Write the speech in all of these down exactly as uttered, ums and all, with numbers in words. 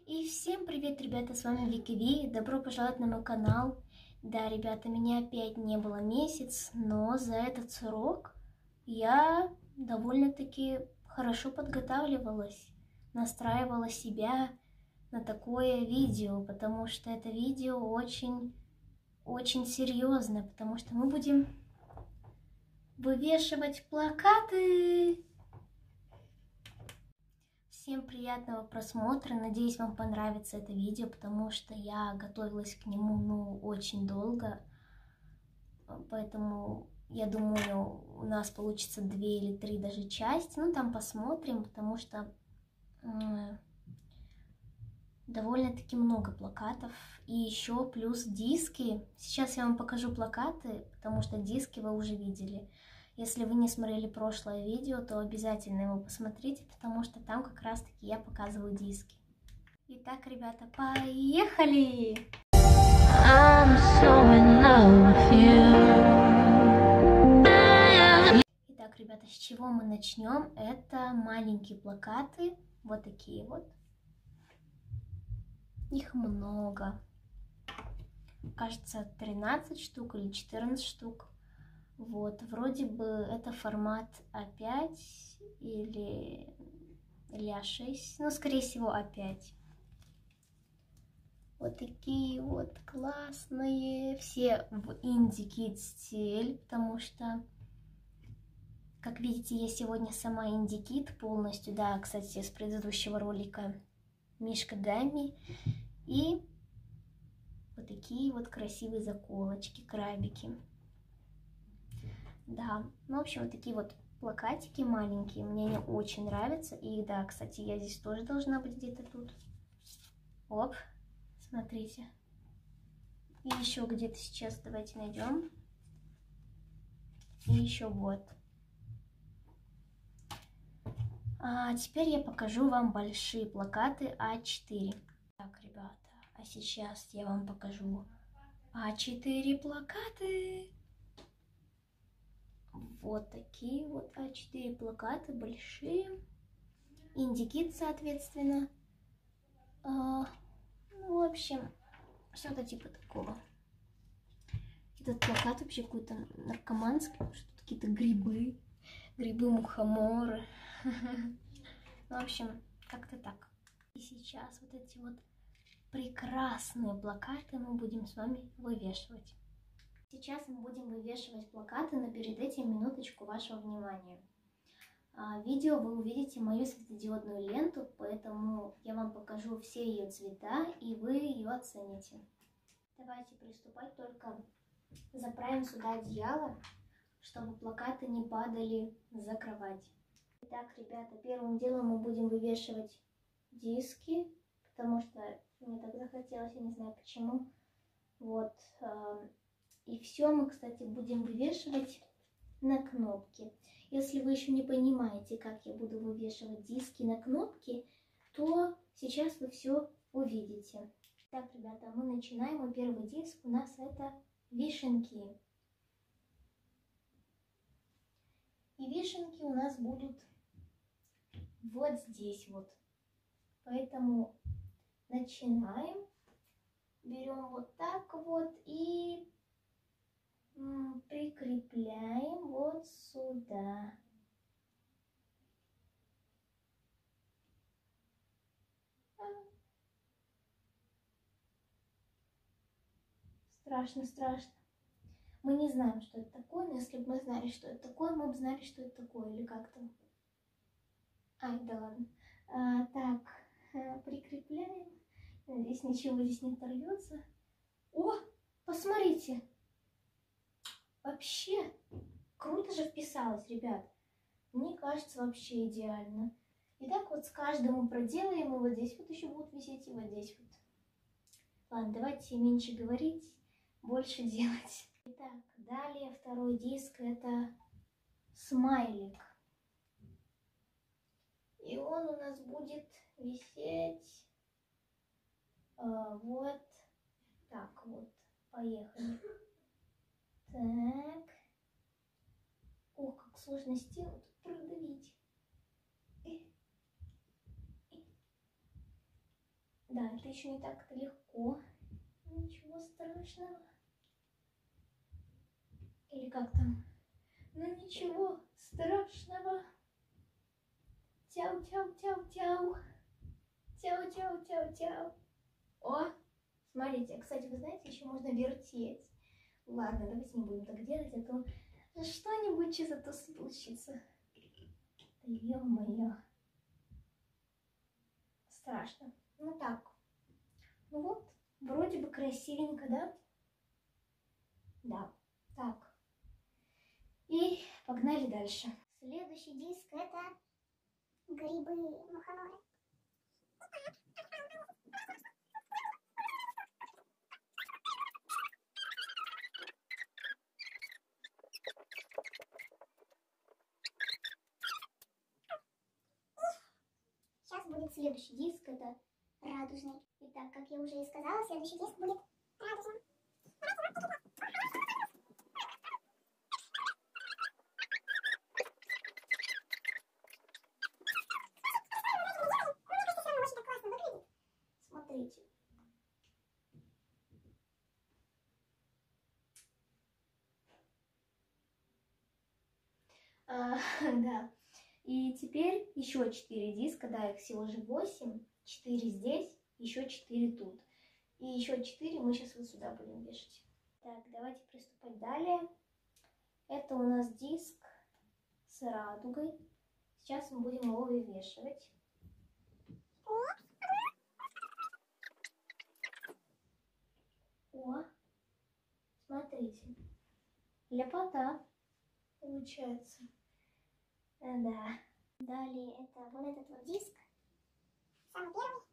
И всем привет, ребята, с вами Вики Ви, добро пожаловать на мой канал. Да, ребята, меня опять не было месяц, но за этот срок я довольно-таки хорошо подготавливалась, настраивала себя на такое видео, потому что это видео очень, очень серьезно, потому что мы будем вывешивать плакаты. Всем приятного просмотра, надеюсь, вам понравится это видео, потому что я готовилась к нему, ну, очень долго, поэтому я думаю, у нас получится две или три даже части, ну, там посмотрим, потому что э, довольно-таки много плакатов, и еще плюс диски. Сейчас я вам покажу плакаты, потому что диски вы уже видели. Если вы не смотрели прошлое видео, то обязательно его посмотрите, потому что там как раз-таки я показываю диски. Итак, ребята, поехали! I'm so in love with you. Итак, ребята, с чего мы начнем? Это маленькие плакаты, вот такие вот. Их много. Кажется, тринадцать штук или четырнадцать штук. Вот, вроде бы это формат а пять или, или а шесть, ну, скорее всего, а пять. Вот такие вот классные, все в Indie Kids стиль, потому что, как видите, я сегодня сама Indie Kid полностью, да, кстати, с предыдущего ролика Мишка Гамми, и вот такие вот красивые заколочки, крабики. Да, ну, в общем, вот такие вот плакатики маленькие, мне они очень нравятся. И да, кстати, я здесь тоже должна быть где-то тут. Оп, смотрите. И еще где-то сейчас давайте найдем. И еще вот. А теперь я покажу вам большие плакаты а четыре. Так, ребята, а сейчас я вам покажу а четыре плакаты. Вот такие вот а четыре плакаты, большие. Indie Kid, соответственно. А, ну, в общем, что-то типа такого. Этот плакат вообще какой-то наркоманский, что-то какие-то грибы, грибы-мухоморы. Ну, в общем, как-то так. И сейчас вот эти вот прекрасные плакаты мы будем с вами вывешивать. Сейчас мы будем вывешивать плакаты, но перед этим минуточку вашего внимания. В видео вы увидите мою светодиодную ленту, поэтому я вам покажу все ее цвета, и вы ее оцените. Давайте приступать, только заправим сюда одеяло, чтобы плакаты не падали за кровать. Итак, ребята, первым делом мы будем вывешивать диски, потому что мне так захотелось, я не знаю почему. Вот. И все мы, кстати, будем вывешивать на кнопки. Если вы еще не понимаете, как я буду вывешивать диски на кнопки, то сейчас вы все увидите. Так, ребята, мы начинаем. И первый диск у нас это вишенки. И вишенки у нас будут вот здесь вот. Поэтому начинаем. Берем вот так вот и прикрепляем вот сюда. Страшно, страшно. Мы не знаем, что это такое, но если бы мы знали, что это такое, мы бы знали, что это такое, или как-то. Ай, да ладно. А, так, прикрепляем. Здесь ничего здесь не оторвется. О, посмотрите. Вообще, круто же вписалось, ребят. Мне кажется, вообще идеально. Итак, вот с каждым мы проделаем, и вот здесь вот еще будут висеть, и вот здесь вот. Ладно, давайте меньше говорить, больше делать. Итак, далее второй диск это смайлик. И он у нас будет висеть э, вот так вот. Поехали. Так. Ох, как сложно стену тут продавить. Да, это еще не так-то легко. Ничего страшного. Или как там? Ну ничего страшного. Тяу-тяу-тяу-тяу. Тяу-тяу-тяу-тяу. О, смотрите, кстати, вы знаете, еще можно вертеть. Ладно, давайте не будем так делать, а то что-нибудь сейчас это случится. Да ё-моё. Страшно. Ну так. Ну вот, вроде бы красивенько, да? Да. Так. И погнали дальше. Следующий диск — это грибы мухоморы. Сейчас будет следующий диск, это радужный. Итак, как я уже и сказала, следующий диск будет радужным. Смотрите. А, да. И теперь еще четыре диска, да, их всего же восемь. четыре здесь, еще четыре тут. И еще четыре мы сейчас вот сюда будем вешать. Так, давайте приступать далее. Это у нас диск с радугой. Сейчас мы будем его вывешивать. О, смотрите. Ляпота получается. Да. Далее это вот этот вот диск. Самый первый.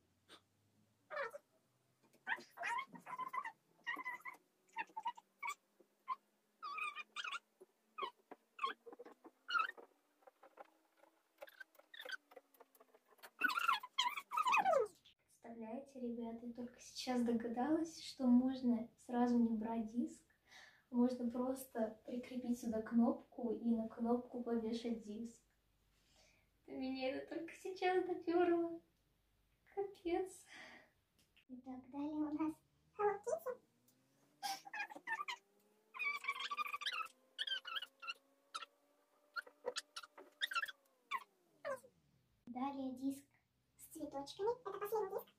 Представляете, ребята, я только сейчас догадалась, что можно сразу не брать диск. Можно просто прикрепить сюда кнопку и на кнопку повешать диск. Меня это только сейчас доперло. Капец. Итак, далее у нас Hello Kitty. Далее диск с цветочками. Это последний диск.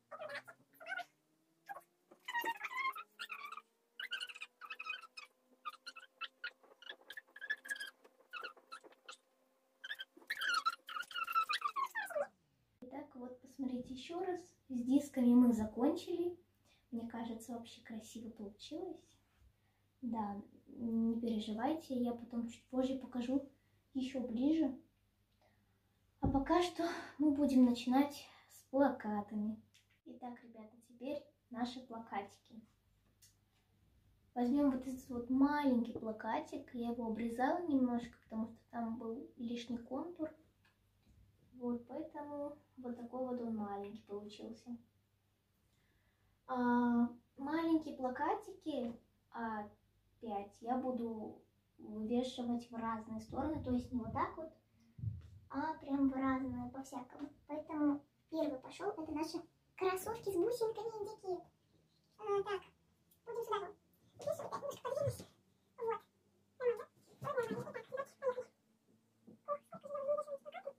Итак, вот посмотрите еще раз. С дисками мы закончили. Мне кажется, вообще красиво получилось. Да, не переживайте, я потом чуть позже покажу еще ближе. А пока что мы будем начинать с плакатами. Итак, ребята, теперь наши плакатики. Возьмем вот этот вот маленький плакатик. Я его обрезала немножко, потому что там был лишний контур. Вот, поэтому вот такой вот он маленький получился. А, маленькие плакатики а, пять я буду вывешивать в разные стороны, то есть не вот так вот, а прям в разные по-всякому. Поэтому первый пошел, это наши кроссовки с бусинками индикит. А, так, будем сюда вот. Здесь вот так немножко подвинусь. Вот. Нормально, да? Нормально, вот так, вот, поехали. О, сколько же надо вывешивать плакаты.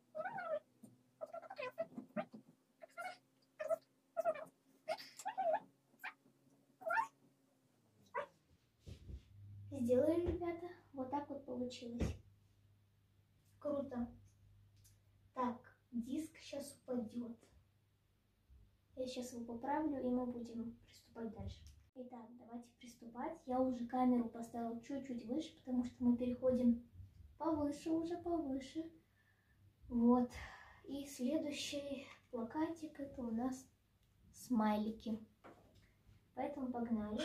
Сделали, ребята, вот так вот получилось. Круто. Так, диск сейчас упадет. Я сейчас его поправлю, и мы будем приступать дальше. Итак, давайте приступать. Я уже камеру поставила чуть-чуть выше, потому что мы переходим повыше, уже повыше. Вот. И следующий плакатик — это у нас смайлики. Поэтому погнали.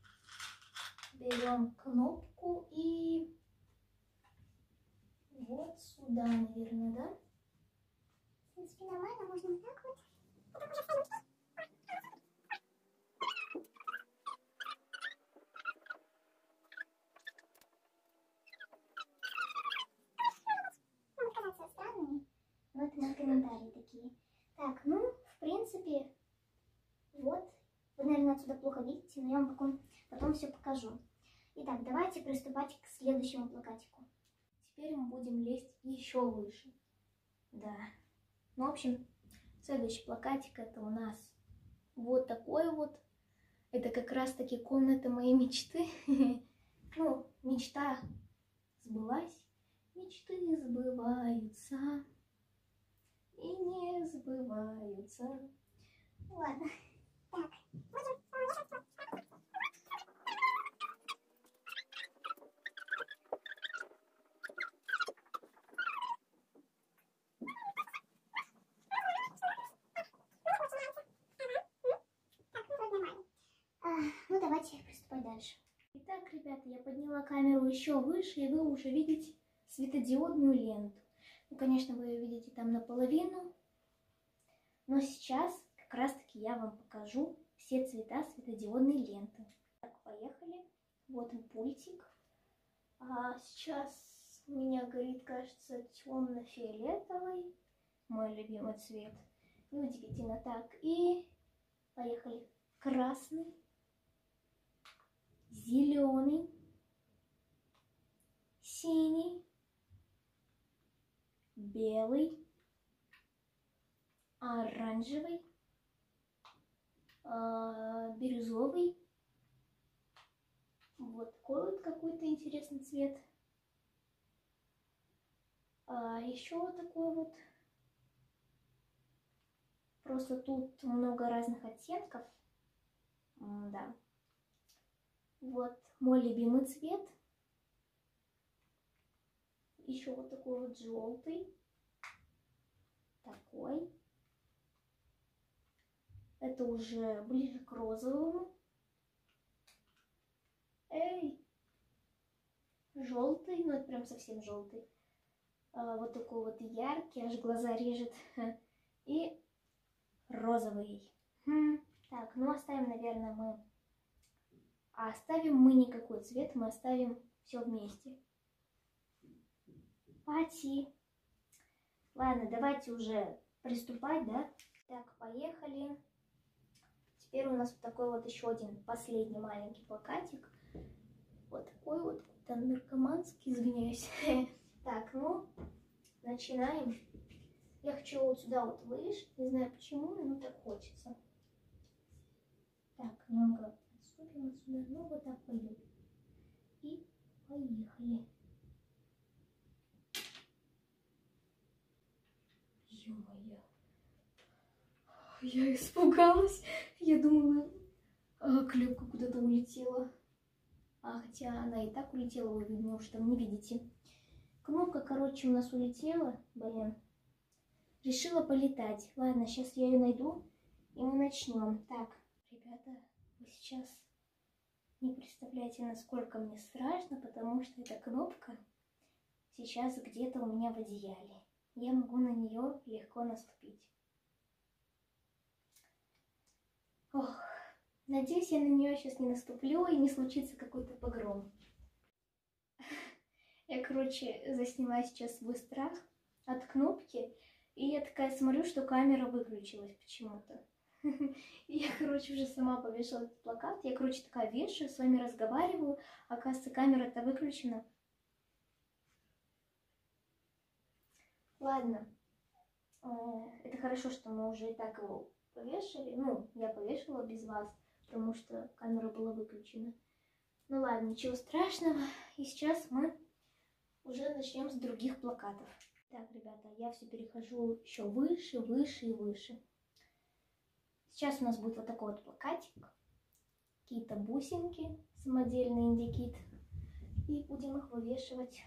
Берем кнопку и вот сюда, наверное, да? В принципе, нормально, можно вот так вот. Могут казаться странными, но это мои комментарии такие. Так, ну, в принципе, Вот. Вы, наверное, отсюда плохо видите, но я вам потом, потом все покажу. Итак, давайте приступать к следующему плакатику. Теперь мы будем лезть еще выше. Да. Ну, в общем, следующий плакатик это у нас вот такой вот. Это как раз-таки комната моей мечты. Ну, мечта сбылась. Мечты сбываются и не сбываются. Ладно. Так, будем... Ну, давайте приступать дальше. Итак, ребята, я подняла камеру еще выше, и вы уже видите светодиодную ленту. Ну, конечно, вы ее видите там наполовину, но сейчас как раз-таки я вам покажу все цвета светодиодной ленты. Так, поехали. Вот он пультик. А сейчас у меня горит, кажется, темно-фиолетовый, мой любимый цвет. Неудивительно. Так, и поехали. Красный, зеленый, синий, белый, оранжевый, э, бирюзовый. Вот такой вот какой-то интересный цвет. А еще вот такой вот. Просто тут много разных оттенков. М, да. Вот мой любимый цвет. Еще вот такой вот желтый. Такой. Это уже ближе к розовому. Эй! Желтый, ну это прям совсем желтый. А, вот такой вот яркий, аж глаза режет. И розовый. Хм. Так, ну оставим, наверное, мы... А оставим мы никакой цвет, мы оставим все вместе. Пати. Ладно, давайте уже приступать, да? Так, поехали. Теперь у нас вот такой вот еще один последний маленький плакатик. Вот такой вот, там наркоманский, извиняюсь. Так, ну, начинаем. Я хочу вот сюда вот выше, не знаю почему, но так хочется. Так, немного отступим отсюда, ну вот так пойдет. И поехали. Ё-моё. Я испугалась. Я думала, а, клепка куда-то улетела. А хотя она и так улетела, вы, видно, уж там не видите. Кнопка, короче, у нас улетела. Блин. Решила полетать. Ладно, сейчас я ее найду, и мы начнем. Так, ребята, вы сейчас не представляете, насколько мне страшно, потому что эта кнопка сейчас где-то у меня в одеяле. Я могу на нее легко наступить. Ох, надеюсь, я на нее сейчас не наступлю и не случится какой-то погром. Я, короче, засняла сейчас свой страх от кнопки, и я такая смотрю, что камера выключилась почему-то. Я, короче, уже сама повешала этот плакат. Я, короче, такая вешаю, с вами разговариваю. Оказывается, камера-то выключена. Ладно. Это хорошо, что мы уже и так его повешали. Ну, я повешала без вас, потому что камера была выключена. Ну ладно, ничего страшного. И сейчас мы уже начнем с других плакатов. Так, ребята, я все перехожу еще выше, выше и выше. Сейчас у нас будет вот такой вот плакатик. Какие-то бусинки, самодельный индикит. И будем их вывешивать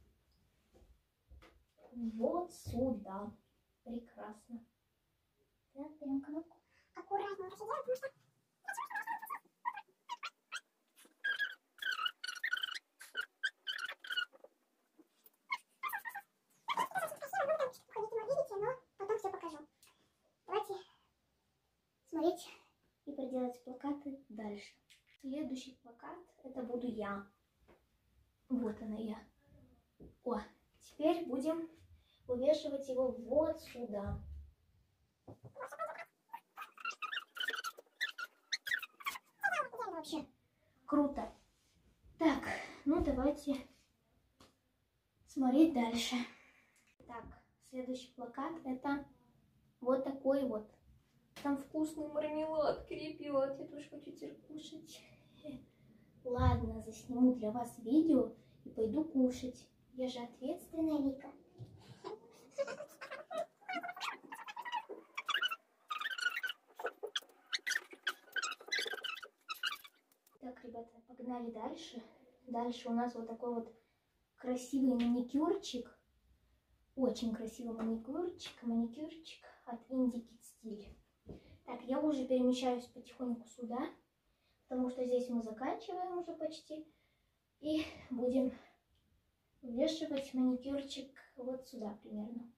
вот сюда. Прекрасно. Так, берем кнопку. Аккуратно это делать, потому что... Смотреть и проделать плакаты дальше. Следующий плакат это буду я. Вот она я. О, теперь будем вывешивать его вот сюда. Круто. Так, ну давайте смотреть дальше. Так, следующий плакат это вот такой вот. Там вкусный мармелад, крепет. Я тоже хочу теперь кушать. Ладно, засниму для вас видео и пойду кушать. Я же ответственная Вика. Так, ребята, погнали дальше. Дальше у нас вот такой вот красивый маникюрчик. Очень красивый маникюрчик. Маникюрчик от Indie Kid Style. Так, я уже перемещаюсь потихоньку сюда, потому что здесь мы заканчиваем уже почти. И будем вешивать маникюрчик вот сюда примерно.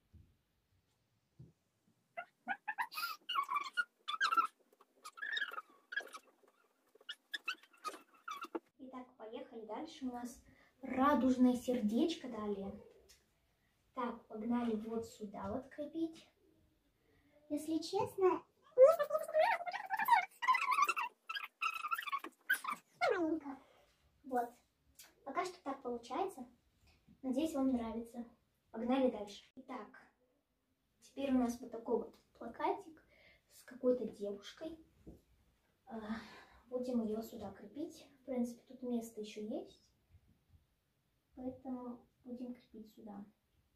Итак, поехали дальше. У нас радужное сердечко далее. Так, погнали вот сюда вот крепить. Если честно, маленько. Вот. Пока что так получается. Надеюсь, вам нравится. Погнали дальше. Итак, теперь у нас вот такой вот плакатик с какой-то девушкой. Будем ее сюда крепить. В принципе, тут место еще есть. Поэтому будем крепить сюда.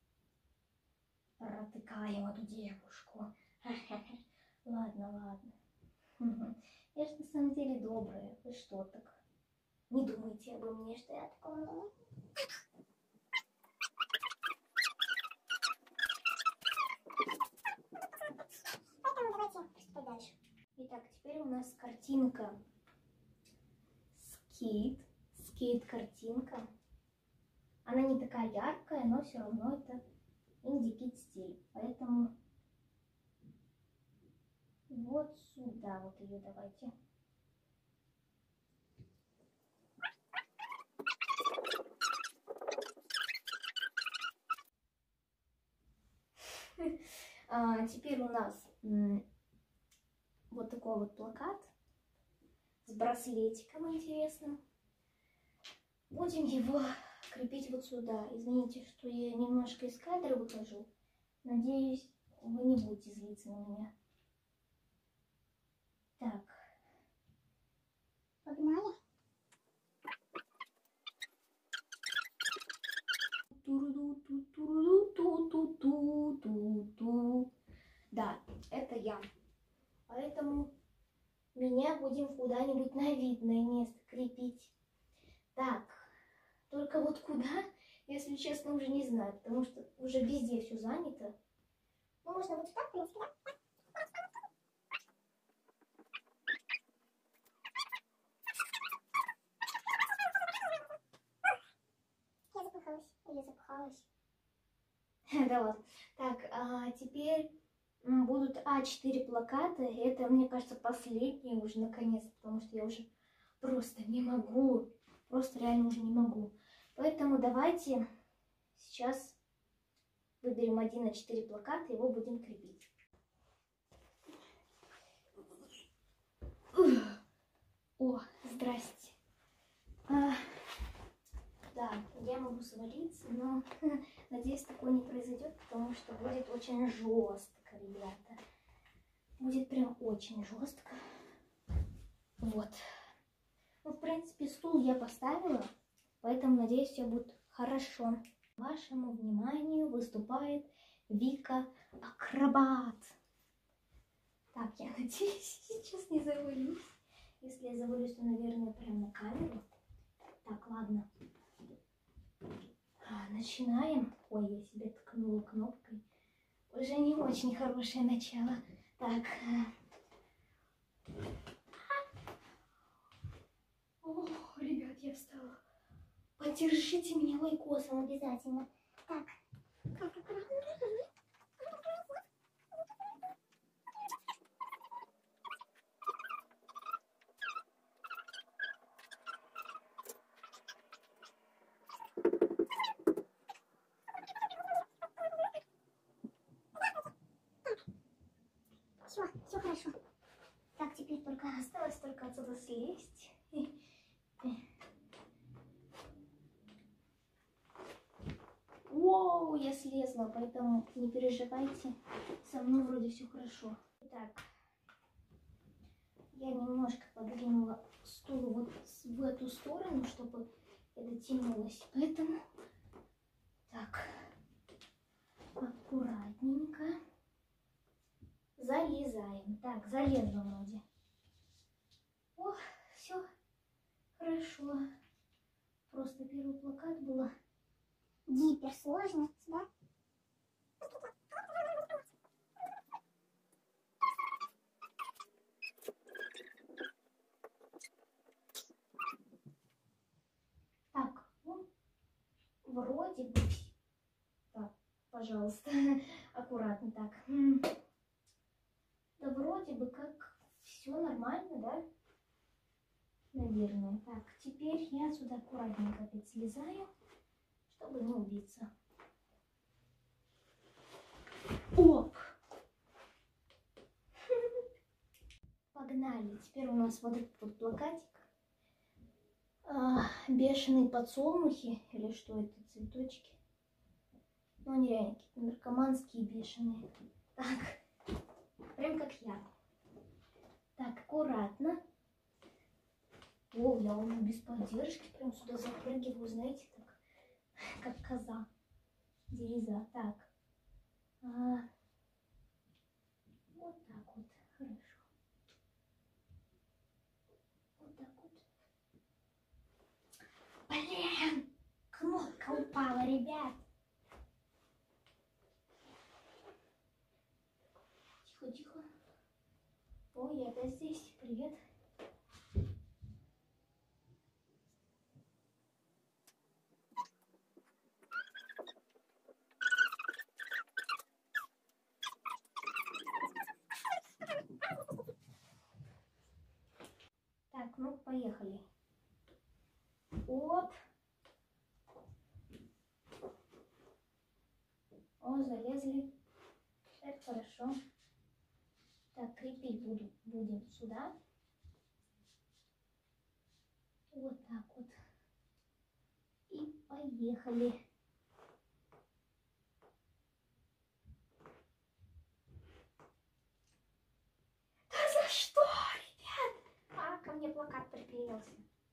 Протыкаем эту девушку. Ладно, ладно. Я же на самом деле добрая. Вы что так? Не думайте обо мне, что я такого мнения. Поэтому давайте приступать дальше. Итак, теперь у нас картинка скейт. Скейт-картинка. Она не такая яркая, но все равно это Indie Kid стиль. Поэтому вот сюда вот ее давайте. А, теперь у нас вот такой вот плакат с браслетиком интересным. Будем его крепить вот сюда. Извините, что я немножко из кадра выхожу. Надеюсь, вы не будете злиться на меня. Так. Погнали. Да, это я. Поэтому меня будем куда-нибудь на видное место крепить. Так, только вот куда, если честно, уже не знаю, потому что уже везде все занято. Ну, можно вот сюда, в принципе, да? Я запыхалась. Или запыхалась. Да ладно. Так, а теперь будут а четыре плаката. Это, мне кажется, последние уже наконец, потому что я уже просто не могу. Просто реально уже не могу. Поэтому давайте сейчас выберем один а четыре плаката, его будем крепить. О, здрасте. А, да, я могу свалиться, но надеюсь, такое не произойдет, потому что будет очень жестко, ребята. Будет прям очень жестко. Вот. Ну, в принципе, стул я поставила, поэтому, надеюсь, все будет хорошо. Вашему вниманию выступает Вика Акробат. Так, я надеюсь, сейчас не завалюсь. Если я завалюсь, то, наверное, прям на камеру. Так, ладно. Начинаем. Ой, я себе ткнула кнопкой. Уже не очень хорошее начало. Так. Ох, ребят, я встала. Поддержите меня лайкосом обязательно. Так. Так, аккуратно. Все, все хорошо. Так, теперь только осталось только отсюда слезть. Воу, я слезла, поэтому не переживайте. Со мной вроде все хорошо. Так, я немножко подвинула стул вот в эту сторону, чтобы это тянулось. Поэтому так, аккуратненько залезаем. Так, залезла вроде. О, все хорошо. Просто первый плакат было гиперсложно, да? Так, ну, вроде бы... Так, пожалуйста, аккуратно так. Да вроде бы как все нормально, да? Наверное. Так, теперь я сюда аккуратненько опять слезаю, чтобы не убиться. Оп! Погнали. Теперь у нас вот этот вот плакатик. А, бешеные подсолнухи, или что это, цветочки. Ну, они реально какие-то наркоманские, бешеные. Так, прям как я. Так, аккуратно. О, я уже без поддержки прям сюда запрыгиваю, знаете, так, как коза. Дереза. Так. А, вот так вот. Хорошо. Вот так вот. Блин! Кнопка упала, ребят. Тихо, тихо. Ой, я опять здесь. Привет. Так, ну поехали. Оп. О, залезли. Это хорошо. Так, крепить буду, будем сюда. Вот так вот. И поехали. Да за что, ребят? А, ко мне плакат приклеился.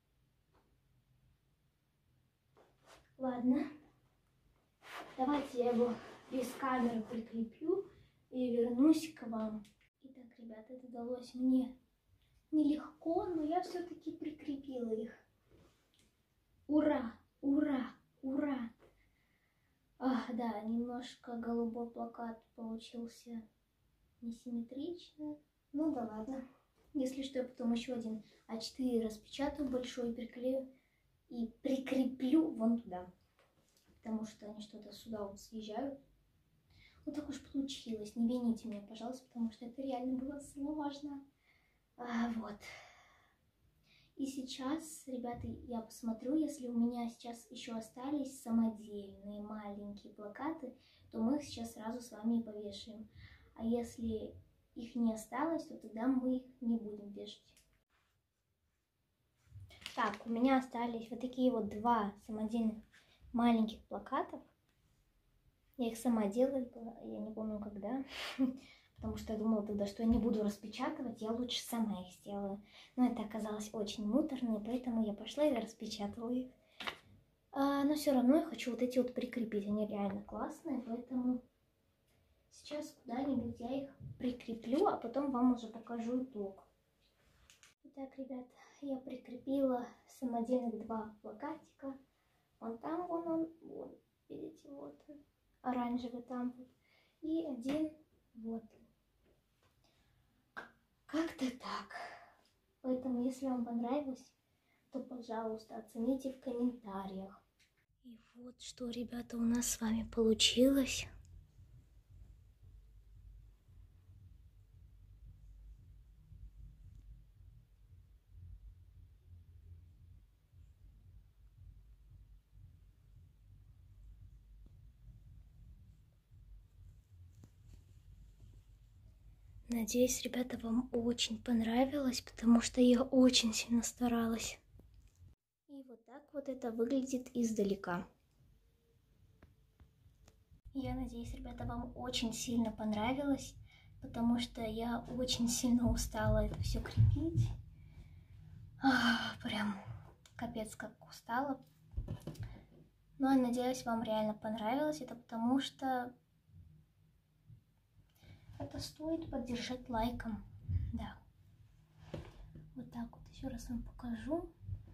Ладно. Давайте я его без камеры прикреплю и вернусь к вам. Итак, ребята, это далось мне нелегко, но я все-таки прикрепила их. Ура! Ура! Ура! Ах, да, немножко голубой плакат получился несимметрично. Ну да ладно. Если что, я потом еще один а четыре распечатаю большой, приклею и прикреплю вон туда. Потому что они что-то сюда вот съезжают. Вот так уж получилось. Не вините меня, пожалуйста, потому что это реально было сложно. А, вот. И сейчас, ребята, я посмотрю, если у меня сейчас еще остались самодельные маленькие плакаты, то мы их сейчас сразу с вами и повешаем. А если их не осталось, то тогда мы их не будем вешать. Так, у меня остались вот такие вот два самодельных маленьких плакатов. Я их сама делала, я не помню когда, потому что я думала тогда, что я не буду распечатывать, я лучше сама их сделаю. Но это оказалось очень муторно, и поэтому я пошла и распечатала их. А, но все равно я хочу вот эти вот прикрепить, они реально классные, поэтому сейчас куда-нибудь я их прикреплю, а потом вам уже покажу итог. Итак, ребят, я прикрепила самодельных два плакатика. Вон там, вон он, вон, видите, вот он, оранжевый там вот, и один вот. Как-то так. Поэтому, если вам понравилось, то, пожалуйста, оцените в комментариях. И вот что, ребята, у нас с вами получилось. Надеюсь, ребята, вам очень понравилось, потому что я очень сильно старалась. вот это выглядит издалека. Я надеюсь, ребята, вам очень сильно понравилось, потому что я очень сильно устала это все крепить. Ах, прям капец как устала. Но я надеюсь, вам реально понравилось. Это потому что это стоит поддержать лайком. Да. Вот так вот еще раз вам покажу.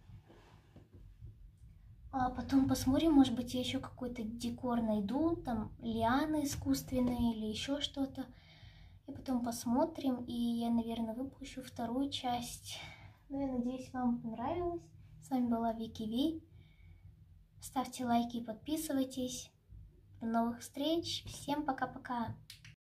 А потом посмотрим, может быть, я еще какой-то декор найду, там лианы искусственные или еще что-то. И потом посмотрим, и я, наверное, выпущу вторую часть. Ну, я надеюсь, вам понравилось. С вами была Вики Ви. Ставьте лайки и подписывайтесь. До новых встреч. Всем пока-пока.